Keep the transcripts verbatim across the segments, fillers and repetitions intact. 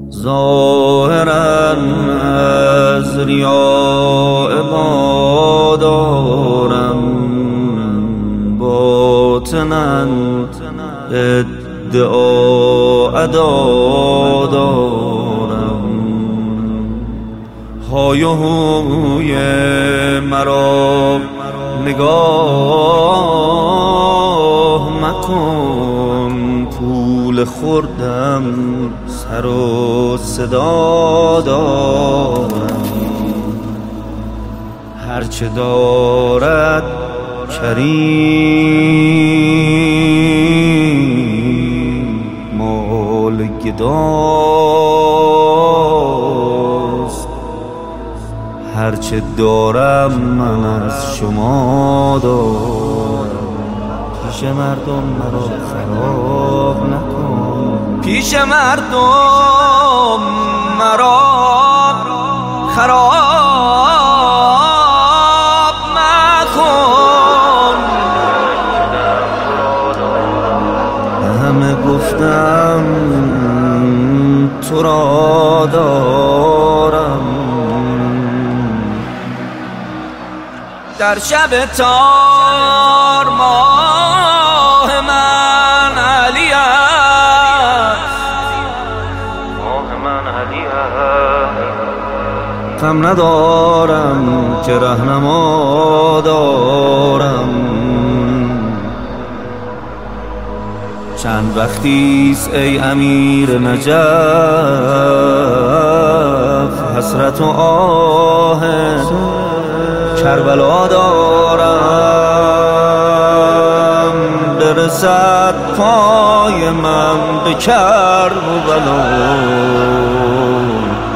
ظاهراً از ریاء با دارم، باطناً ادعا ادا دارم. های و هوی مرا نگاه مکن، پول خوردم سر و صدا دارم. هرچه دارد کریم مال گداست، هرچه دارم من از شما دارم. پیش مردم مرا خراب نکن، پیش مردم مرا خراب مکن. همه گفتم تو را دارم، در شب تار ماه من علی است، ماه من علی است. غم ندارم که رهنما دارم، چند وقتیست ای امیر نجف حسرت و آه کربلا دارم. برسد پای من به کربلا،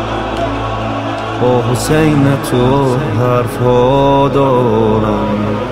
با حسین تو حرفا دارم.